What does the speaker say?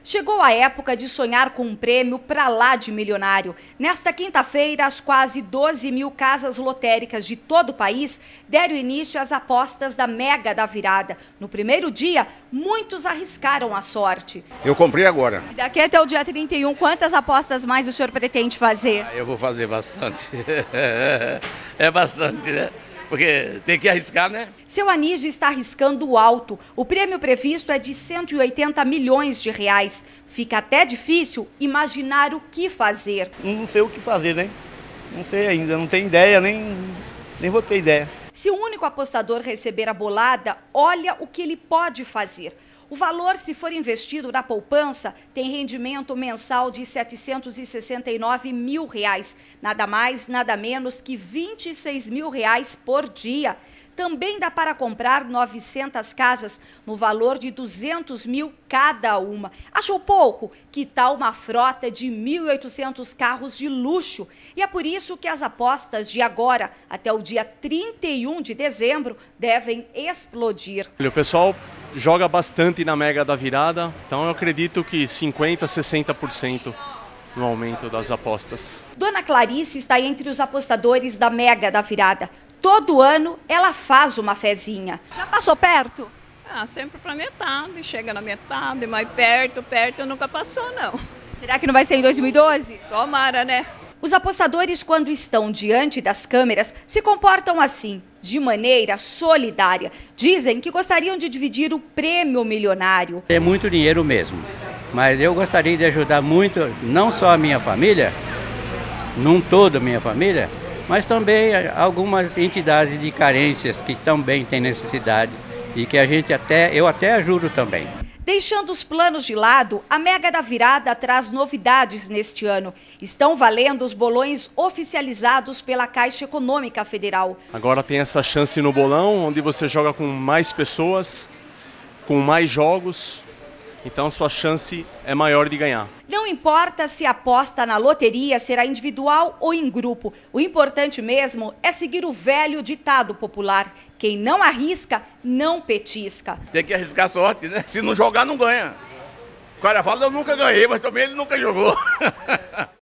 Chegou a época de sonhar com um prêmio pra lá de milionário. Nesta quinta-feira, as quase 12 mil casas lotéricas de todo o país deram início às apostas da Mega da Virada. No primeiro dia, muitos arriscaram a sorte. Eu comprei agora. Daqui até o dia 31, quantas apostas mais o senhor pretende fazer? Eu vou fazer bastante. É bastante, né? Porque tem que arriscar, né? Seu Anísio está arriscando alto. O prêmio previsto é de 180 milhões de reais. Fica até difícil imaginar o que fazer. Não sei o que fazer, né? Não sei ainda, não tenho ideia, nem vou ter ideia. Se o único apostador receber a bolada, olha o que ele pode fazer. O valor, se for investido na poupança, tem rendimento mensal de R$ 769 mil. Nada mais, nada menos que R$ 26 mil por dia. Também dá para comprar 900 casas no valor de 200 mil cada uma. Achou pouco? Que tal uma frota de 1.800 carros de luxo? E é por isso que as apostas de agora até o dia 31 de dezembro devem explodir. O pessoal joga bastante na Mega da Virada, então eu acredito que 50%, 60% no aumento das apostas. Dona Clarice está entre os apostadores da Mega da Virada. Todo ano ela faz uma fezinha. Já passou perto? Sempre para metade, chega na metade, mas perto nunca passou não. Será que não vai ser em 2012? Tomara, né? Os apostadores, quando estão diante das câmeras, se comportam assim, de maneira solidária. Dizem que gostariam de dividir o prêmio milionário. É muito dinheiro mesmo, mas eu gostaria de ajudar muito, não só a minha família, não toda a minha família, mas também algumas entidades de carências que também têm necessidade e que eu até ajudo também. Deixando os planos de lado, a Mega da Virada traz novidades neste ano. Estão valendo os bolões oficializados pela Caixa Econômica Federal. Agora tem essa chance no bolão, onde você joga com mais pessoas, com mais jogos, então sua chance é maior de ganhar. Não importa se a aposta na loteria será individual ou em grupo. O importante mesmo é seguir o velho ditado popular: quem não arrisca, não petisca. Tem que arriscar a sorte, né? Se não jogar, não ganha. O cara fala, eu nunca ganhei, mas também ele nunca jogou.